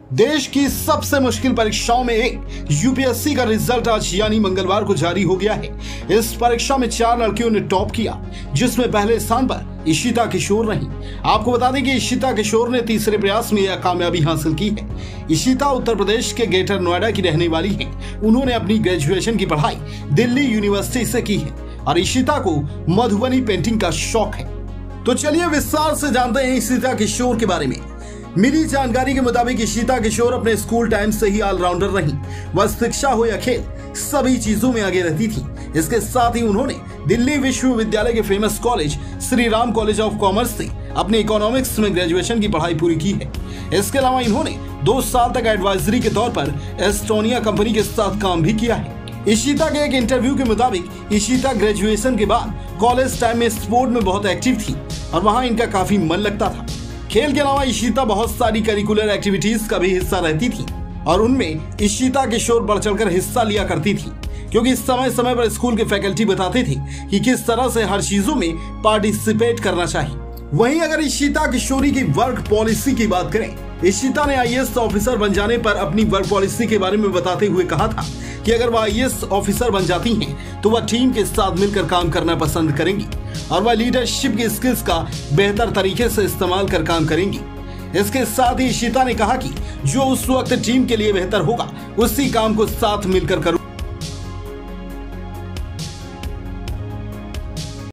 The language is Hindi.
देश की सबसे मुश्किल परीक्षाओं में एक यूपीएससी का रिजल्ट आज यानी मंगलवार को जारी हो गया है। इस परीक्षा में 4 लड़कियों ने टॉप किया, जिसमें पहले स्थान पर इशिता किशोर रही। आपको बता दें कि इशिता किशोर ने तीसरे प्रयास में यह कामयाबी हासिल की है। इशिता उत्तर प्रदेश के ग्रेटर नोएडा की रहने वाली है। उन्होंने अपनी ग्रेजुएशन की पढ़ाई दिल्ली यूनिवर्सिटी से की है और इशिता को मधुबनी पेंटिंग का शौक है। तो चलिए विस्तार से जानते हैं इशिता किशोर के बारे में। मिली जानकारी के मुताबिक इशिता किशोर अपने स्कूल टाइम से ही ऑलराउंडर रही। वह शिक्षा हो या खेल, सभी चीजों में आगे रहती थी। इसके साथ ही उन्होंने दिल्ली विश्वविद्यालय के famous college Shri Ram college of commerce से अपनी इकोनॉमिक्स में ग्रेजुएशन की पढ़ाई पूरी की है। इसके अलावा इन्होंने 2 साल तक एडवाइजरी के तौर पर एस्टोनिया कंपनी के साथ काम भी किया है। इशिता के एक इंटरव्यू के मुताबिक इशिता ग्रेजुएशन के बाद कॉलेज टाइम में स्पोर्ट में बहुत एक्टिव थी और वहां इनका काफी मन लगता था। खेल के अलावा इशिता बहुत सारी करिकुलर एक्टिविटीज का भी हिस्सा रहती थी और उनमें इशिता किशोर बढ़ चढ़कर हिस्सा लिया करती थी, क्योंकि समय समय पर स्कूल के फैकल्टी बताते थे कि किस तरह से हर चीजों में पार्टिसिपेट करना चाहिए। वहीं अगर इशिता किशोरी की वर्क पॉलिसी की बात करें, इशिता ने आईएएस ऑफिसर बन जाने पर अपनी वर्क पॉलिसी के बारे में बताते हुए कहा था कि अगर वह आईएएस ऑफिसर बन जाती हैं तो वह टीम के साथ मिलकर काम करना पसंद करेंगी और वह लीडरशिप की स्किल्स का बेहतर तरीके से इस्तेमाल कर काम करेंगी। इसके साथ ही इशिता ने कहा कि जो उस वक्त टीम के लिए बेहतर होगा उसी काम को साथ मिलकर करूं।